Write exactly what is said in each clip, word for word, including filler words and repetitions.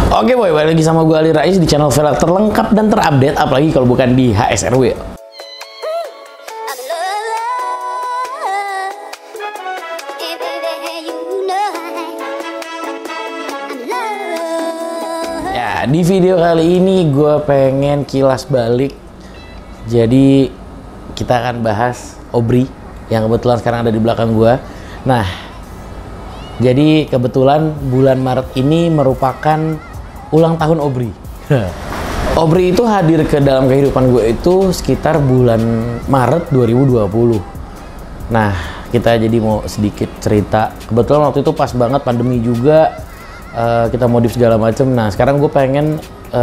Oke boy, balik lagi sama gue Ali Rais di channel velg terlengkap dan terupdate, apalagi kalau bukan di H S R W. Ya, di video kali ini gue pengen kilas balik. Jadi kita akan bahas Obri yang kebetulan sekarang ada di belakang gue. Nah, jadi kebetulan bulan Maret ini merupakan ulang tahun Obri. Obri itu hadir ke dalam kehidupan gue itu sekitar bulan Maret dua ribu dua puluh. Nah, kita jadi mau sedikit cerita. Kebetulan waktu itu pas banget pandemi juga, uh, kita modif segala macem. Nah, sekarang gue pengen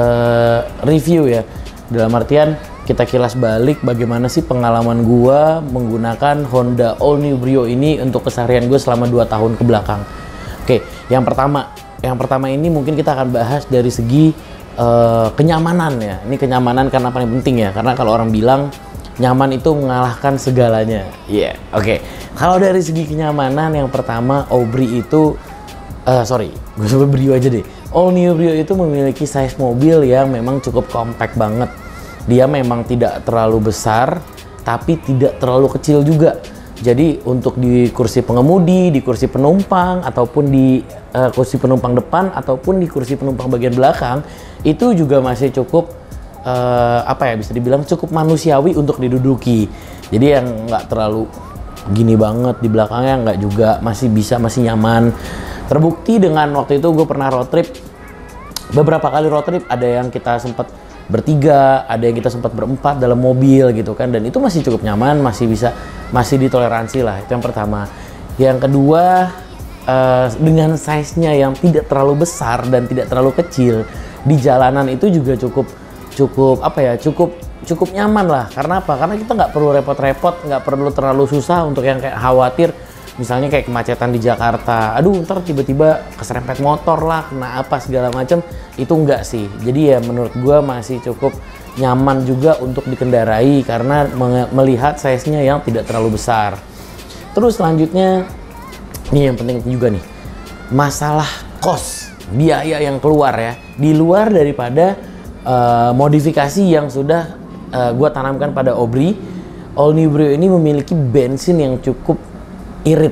uh, review ya. Dalam artian kita kilas balik bagaimana sih pengalaman gue menggunakan Honda All New Brio ini untuk keseharian gue selama dua tahun ke belakang. Oke, yang pertama Yang pertama ini mungkin kita akan bahas dari segi uh, kenyamanan ya. Ini kenyamanan karena paling penting ya. Karena kalau orang bilang nyaman itu mengalahkan segalanya. Iya, yeah, oke. Okay. Kalau dari segi kenyamanan yang pertama, Obri itu, uh, sorry, gue sebut Brio aja deh. All New Brio itu memiliki size mobil yang memang cukup compact banget. Dia memang tidak terlalu besar, tapi tidak terlalu kecil juga. Jadi untuk di kursi pengemudi, di kursi penumpang, ataupun di uh, kursi penumpang depan, ataupun di kursi penumpang bagian belakang, itu juga masih cukup, uh, apa ya, bisa dibilang cukup manusiawi untuk diduduki. Jadi yang nggak terlalu gini banget di belakangnya, nggak juga, masih bisa, masih nyaman. Terbukti dengan waktu itu gue pernah road trip, beberapa kali road trip, ada yang kita sempat bertiga, ada yang kita sempat berempat dalam mobil gitu kan, dan itu masih cukup nyaman, masih bisa, masih ditoleransi lah. Itu yang pertama. Yang kedua, uh, dengan size-nya yang tidak terlalu besar dan tidak terlalu kecil, di jalanan itu juga cukup cukup apa ya, cukup cukup nyaman lah. Karena apa? Karena kita nggak perlu repot-repot, nggak perlu terlalu susah untuk yang kayak khawatir. Misalnya kayak kemacetan di Jakarta, aduh ntar tiba-tiba keserempet motor lah, kena apa segala macam, itu enggak sih. Jadi ya menurut gue masih cukup nyaman juga untuk dikendarai karena melihat size-nya yang tidak terlalu besar. Terus selanjutnya, ini yang penting juga nih, masalah kos, biaya yang keluar ya, di luar daripada uh, modifikasi yang sudah uh, gue tanamkan pada Obri. All New Brio ini memiliki bensin yang cukup irit.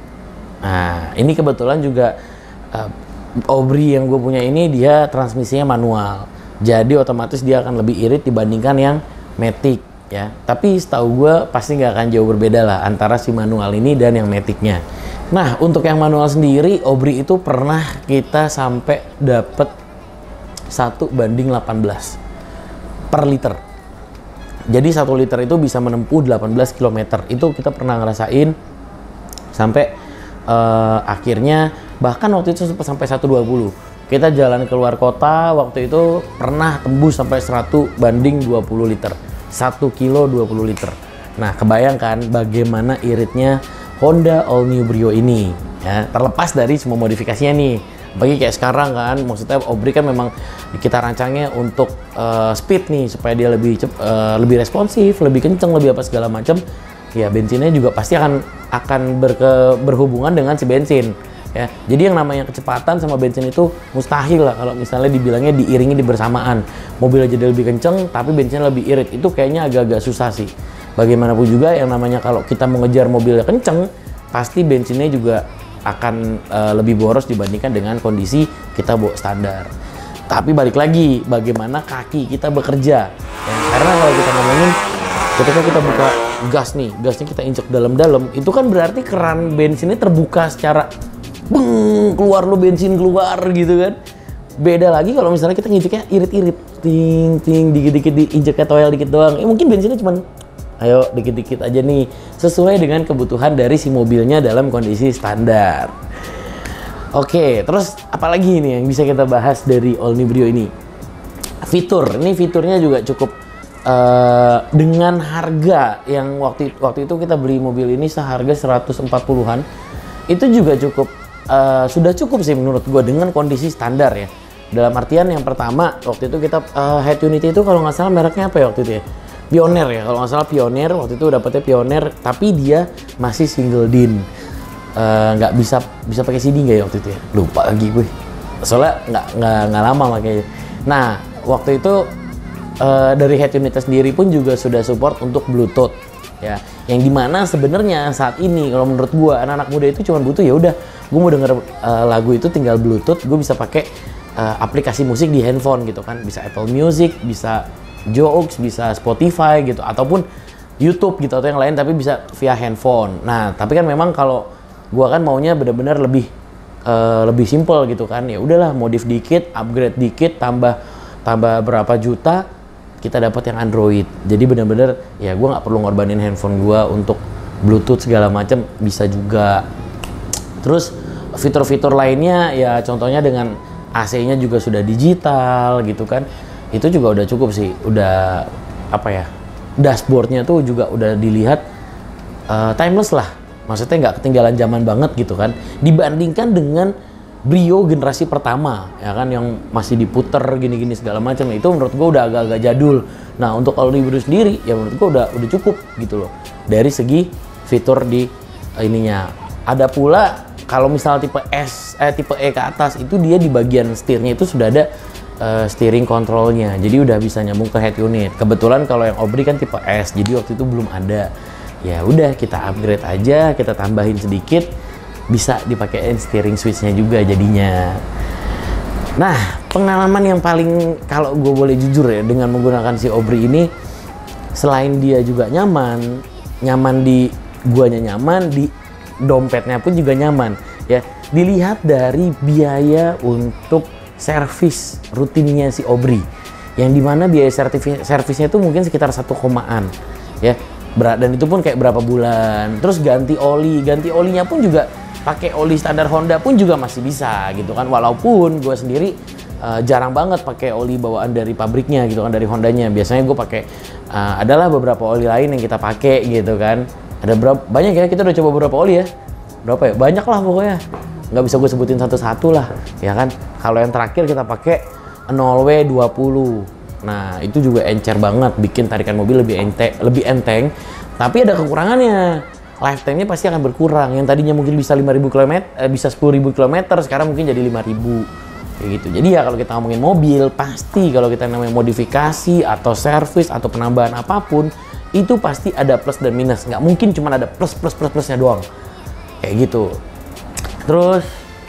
Nah, ini kebetulan juga uh, Obri yang gue punya ini dia transmisinya manual. Jadi otomatis dia akan lebih irit dibandingkan yang Matic ya. Tapi setahu gue pasti nggak akan jauh berbeda lah antara si manual ini dan yang Maticnya. Nah, untuk yang manual sendiri, Obri itu pernah kita sampai dapet satu banding delapan belas per liter. Jadi satu liter itu bisa menempuh delapan belas kilometer. Itu kita pernah ngerasain sampai uh, akhirnya bahkan waktu itu sempat sampai seratus dua puluh. Kita jalan keluar kota waktu itu pernah tembus sampai seratus banding dua puluh liter. satu kilo dua puluh liter. Nah, kebayangkan bagaimana iritnya Honda All New Brio ini ya, terlepas dari semua modifikasinya nih. Bagi kayak sekarang kan, maksudnya Obri kan memang kita rancangnya untuk uh, speed nih supaya dia lebih cep, uh, lebih responsif, lebih kenceng, lebih apa segala macam. Ya bensinnya juga pasti akan akan berke, berhubungan dengan si bensin ya. Jadi yang namanya kecepatan sama bensin itu mustahil lah kalau misalnya dibilangnya diiringi di bersamaan. Mobil jadi lebih kenceng tapi bensinnya lebih irit, itu kayaknya agak-agak susah sih. Bagaimanapun juga yang namanya kalau kita mengejar mobilnya kenceng, pasti bensinnya juga akan uh, lebih boros dibandingkan dengan kondisi kita bawa standar. Tapi balik lagi, bagaimana kaki kita bekerja ya. Karena kalau kita ngomongin ketika kita buka gas nih, gasnya kita injek dalam-dalam, itu kan berarti keran bensinnya terbuka secara beng, keluar lo bensin keluar gitu kan. Beda lagi kalau misalnya kita nginjeknya irit-irit, ting ting dikit-dikit diinjeknya toel dikit doang. Eh, mungkin bensinnya cuman ayo dikit-dikit aja nih, sesuai dengan kebutuhan dari si mobilnya dalam kondisi standar. Oke, terus apalagi ini yang bisa kita bahas dari All New Brio ini? Fitur, ini fiturnya juga cukup Uh, dengan harga yang waktu waktu itu kita beli mobil ini seharga seratus empat puluhan, itu juga cukup uh, sudah cukup sih menurut gue dengan kondisi standar ya. Dalam artian yang pertama waktu itu kita uh, head unit itu kalau nggak salah mereknya apa ya waktu itu ya, Pioneer ya, kalau nggak salah Pioneer. Waktu itu dapetnya Pioneer tapi dia masih single din, nggak uh, bisa bisa pakai C D nggak ya waktu itu ya, lupa lagi gue. soalnya nggak nggak nggak lama makanya. Nah waktu itu uh, dari head unitnya sendiri pun juga sudah support untuk Bluetooth ya, yang dimana sebenarnya saat ini kalau menurut gue anak-anak muda itu cuma butuh ya udah gue mau denger uh, lagu itu tinggal Bluetooth, gue bisa pakai uh, aplikasi musik di handphone gitu kan, bisa Apple Music, bisa Joox, bisa Spotify gitu, ataupun YouTube gitu atau yang lain tapi bisa via handphone. Nah tapi kan memang kalau gue kan maunya benar-benar lebih uh, lebih simple gitu kan, ya udahlah modif dikit, upgrade dikit, tambah tambah berapa juta kita dapat yang Android. Jadi benar-benar ya gue nggak perlu ngorbanin handphone gue untuk Bluetooth segala macam, bisa juga. Terus fitur-fitur lainnya ya contohnya dengan A C-nya juga sudah digital gitu kan, itu juga udah cukup sih. Udah apa ya, dashboardnya tuh juga udah dilihat uh, timeless lah, maksudnya nggak ketinggalan zaman banget gitu kan, dibandingkan dengan Brio generasi pertama ya kan, yang masih diputer gini-gini segala macam. Itu menurut gue udah agak-agak jadul. Nah untuk All New Brio sendiri ya menurut gue udah udah cukup gitu loh dari segi fitur di uh, ininya. Ada pula kalau misal tipe S eh tipe E ke atas itu dia di bagian setirnya itu sudah ada uh, steering controlnya, jadi udah bisa nyambung ke head unit. Kebetulan kalau yang Obri kan tipe S, jadi waktu itu belum ada. Ya udah kita upgrade aja, kita tambahin sedikit, bisa dipakein steering switch-nya juga jadinya. Nah, pengalaman yang paling kalau gue boleh jujur ya dengan menggunakan si Obri ini, selain dia juga nyaman, nyaman di guanya, nyaman di dompetnya pun juga nyaman ya. Dilihat dari biaya untuk servis rutinnya si Obri, yang dimana biaya servisnya itu mungkin sekitar satu komaan ya, berat, dan itu pun kayak berapa bulan. Terus ganti oli, ganti olinya pun juga pakai oli standar Honda pun juga masih bisa gitu kan, walaupun gue sendiri uh, jarang banget pakai oli bawaan dari pabriknya gitu kan, dari Hondanya. Biasanya gue pakai uh, adalah beberapa oli lain yang kita pakai gitu kan. Ada berapa banyak ya, kita udah coba beberapa oli ya, berapa ya, banyak lah pokoknya, nggak bisa gue sebutin satu-satu lah ya kan. Kalau yang terakhir kita pakai nol W dua puluh, nah itu juga encer banget, bikin tarikan mobil lebih enteng, lebih enteng. Tapi ada kekurangannya, lifetime-nya pasti akan berkurang. Yang tadinya mungkin bisa lima ribu kilometer, eh, bisa sepuluh ribu kilometer, sekarang mungkin jadi lima ribu kayak gitu. Jadi ya kalau kita ngomongin mobil, pasti kalau kita namanya modifikasi atau servis atau penambahan apapun, itu pasti ada plus dan minus. Nggak mungkin cuma ada plus plus plus plusnya doang kayak gitu. Terus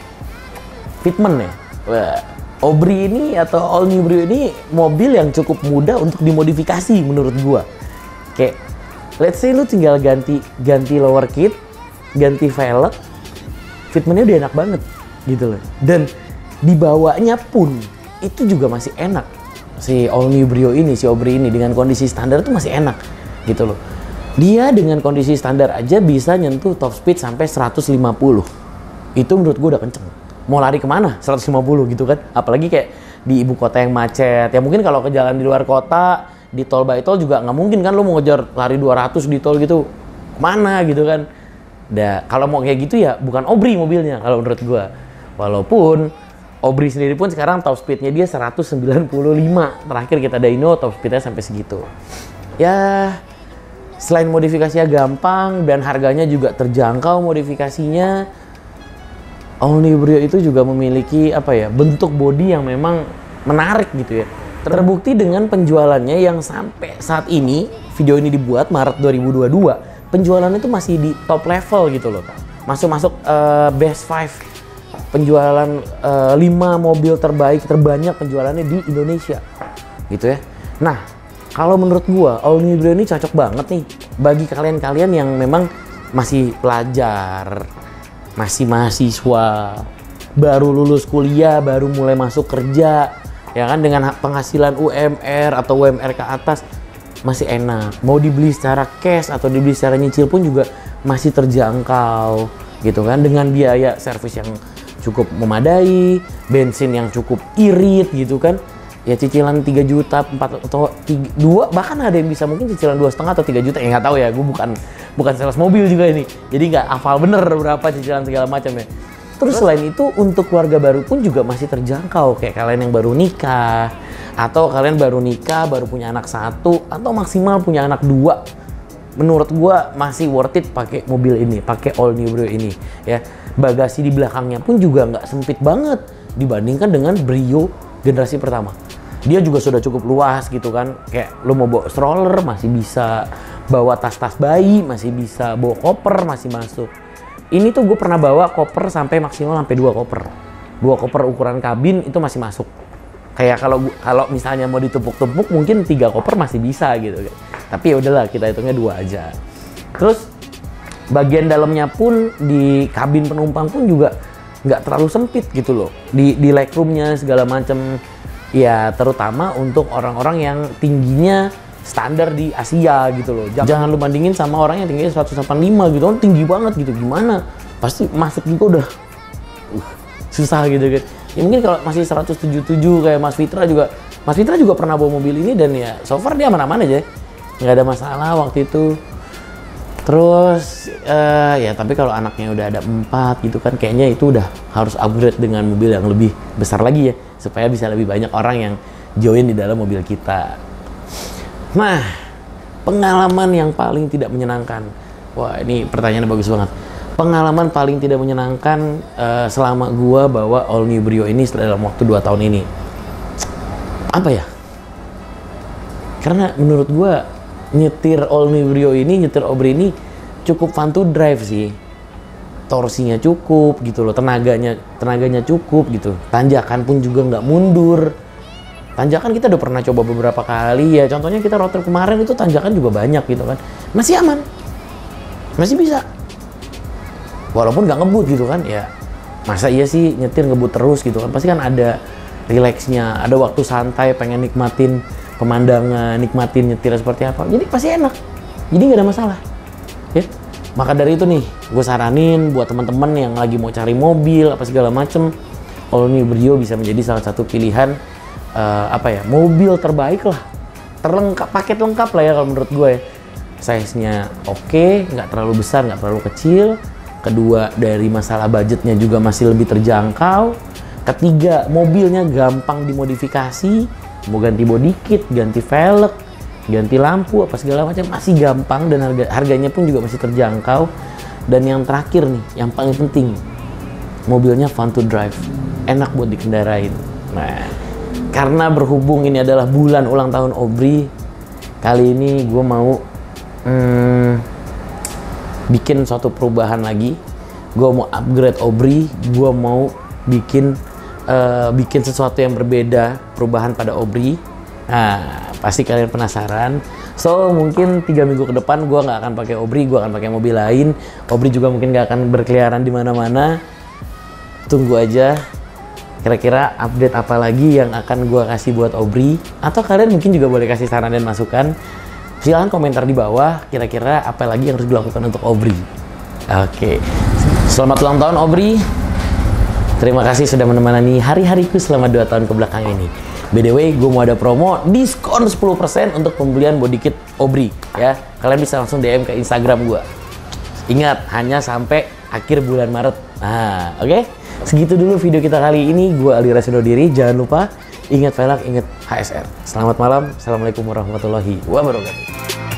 fitment ya, wah, Obri ini atau All New Brio ini mobil yang cukup mudah untuk dimodifikasi menurut gua. Kayak let's say lu tinggal ganti ganti lower kit, ganti velg, fitmentnya udah enak banget gitu loh. Dan dibawanya pun itu juga masih enak. Si All New Brio ini, si Obri ini dengan kondisi standar itu masih enak gitu loh. Dia dengan kondisi standar aja bisa nyentuh top speed sampai seratus lima puluh. Itu menurut gue udah kenceng. Mau lari kemana seratus lima puluh gitu kan? Apalagi kayak di ibu kota yang macet. Ya mungkin kalau ke jalan di luar kota, di tol by tol juga nggak mungkin kan lo mau ngejar lari dua ratus di tol gitu. Kemana gitu kan? Da, kalau mau kayak gitu ya bukan Obri mobilnya kalau menurut gue. Walaupun Obri sendiri pun sekarang top speednya dia seratus sembilan puluh lima. Terakhir kita dyno top speednya sampai segitu. Ya selain modifikasinya gampang dan harganya juga terjangkau modifikasinya, All New Brio itu juga memiliki apa ya, bentuk bodi yang memang menarik gitu ya. Terbukti dengan penjualannya yang sampai saat ini, video ini dibuat Maret dua ribu dua puluh dua, penjualannya itu masih di top level gitu loh. Masuk-masuk uh, best five penjualan uh, lima mobil terbaik terbanyak penjualannya di Indonesia gitu ya. Nah, kalau menurut gua All New Brio ini cocok banget nih bagi kalian-kalian yang memang masih pelajar, masih mahasiswa, baru lulus kuliah, baru mulai masuk kerja, ya kan, dengan penghasilan U M R atau U M R ke atas masih enak. Mau dibeli secara cash atau dibeli secara nyicil pun juga masih terjangkau gitu kan, dengan biaya servis yang cukup memadai, bensin yang cukup irit gitu kan. Ya cicilan tiga juta, empat atau tiga, dua, bahkan ada yang bisa mungkin cicilan dua setengah atau tiga juta, ya nggak tahu ya, gue bukan bukan sales mobil juga ini, jadi nggak hafal bener berapa cicilan segala macam ya. Terus selain itu untuk keluarga baru pun juga masih terjangkau, kayak kalian yang baru nikah, atau kalian baru nikah baru punya anak satu atau maksimal punya anak dua, menurut gue masih worth it pakai mobil ini, pakai All New Brio ini ya. Bagasi di belakangnya pun juga nggak sempit banget. dibandingkan dengan Brio generasi pertama. Dia juga sudah cukup luas gitu kan, kayak lu mau bawa stroller masih bisa, bawa tas-tas bayi masih bisa, bawa koper masih masuk. Ini tuh gue pernah bawa koper sampai maksimal sampai dua koper. Dua koper ukuran kabin itu masih masuk. Kayak kalau kalau misalnya mau ditumpuk-tumpuk mungkin tiga koper masih bisa gitu. Tapi ya udahlah, kita hitungnya dua aja. Terus bagian dalamnya pun di kabin penumpang pun juga nggak terlalu sempit gitu loh. Di di legroomnya segala macam. Ya terutama untuk orang-orang yang tingginya standar di Asia gitu loh. Jangan lu bandingin sama orang yang tingginya seratus delapan puluh lima gitu kan, tinggi banget gitu. Gimana? Pasti masuk juga udah uh, susah gitu kan. Ya mungkin kalau masih seratus tujuh puluh tujuh kayak Mas Fitra juga. Mas Fitra juga pernah bawa mobil ini dan ya so far dia aman-aman aja. Nggak ada masalah waktu itu. Terus uh, ya tapi kalau anaknya udah ada empat gitu kan, kayaknya itu udah harus upgrade dengan mobil yang lebih besar lagi ya, supaya bisa lebih banyak orang yang join di dalam mobil kita. Nah, pengalaman yang paling tidak menyenangkan. Wah, ini pertanyaannya bagus banget. Pengalaman paling tidak menyenangkan uh, selama gua bawa all new Brio ini dalam waktu dua tahun ini. Apa ya? Karena menurut gua nyetir all new Brio ini, nyetir Obri ini cukup fun to drive sih. Torsinya cukup gitu loh, tenaganya tenaganya cukup gitu. Tanjakan pun juga nggak mundur. Tanjakan kita udah pernah coba beberapa kali ya. Contohnya kita road trip kemarin itu tanjakan juga banyak gitu kan. Masih aman. Masih bisa. Walaupun nggak ngebut gitu kan ya. Masa iya sih nyetir ngebut terus gitu kan. Pasti kan ada relaxnya, ada waktu santai pengen nikmatin pemandangan, nikmatin nyetir seperti apa. Jadi pasti enak. Jadi nggak ada masalah. Ya. Maka dari itu nih, gue saranin buat teman-teman yang lagi mau cari mobil apa segala macem, all new Brio bisa menjadi salah satu pilihan uh, apa ya, mobil terbaik lah, terlengkap, paket lengkap lah ya kalau menurut gue ya. Size-nya oke, nggak terlalu besar, nggak terlalu kecil. Kedua, dari masalah budgetnya juga masih lebih terjangkau. Ketiga, mobilnya gampang dimodifikasi, mau ganti body kit, ganti velg, ganti lampu apa segala macam masih gampang dan harga harganya pun juga masih terjangkau. Dan yang terakhir nih, yang paling penting, mobilnya fun to drive, enak buat dikendarain. Nah, karena berhubung ini adalah bulan ulang tahun Obri, kali ini gue mau hmm, bikin suatu perubahan lagi. Gue mau upgrade Obri, gue mau bikin uh, bikin sesuatu yang berbeda, perubahan pada Obri. Nah, pasti kalian penasaran. So, mungkin tiga minggu ke depan gue nggak akan pakai Obri, gue akan pakai mobil lain. Obri juga mungkin nggak akan berkeliaran di mana-mana. Tunggu aja. Kira-kira update apa lagi yang akan gue kasih buat Obri? Atau kalian mungkin juga boleh kasih saran dan masukan. Silahkan komentar di bawah. Kira-kira apa lagi yang harus dilakukan untuk Obri? Oke. Selamat ulang tahun Obri. Terima kasih sudah menemani hari-hariku selama dua tahun ke belakang ini. B D W, gue mau ada promo diskon sepuluh persen untuk pembelian body kit Obri ya. Kalian bisa langsung D M ke Instagram gue. Ingat, hanya sampai akhir bulan Maret. Nah, oke. Okay? Segitu dulu video kita kali ini. Gue Ali Rasido Diri. Jangan lupa ingat velg, ingat H S R. Selamat malam. Assalamualaikum warahmatullahi wabarakatuh.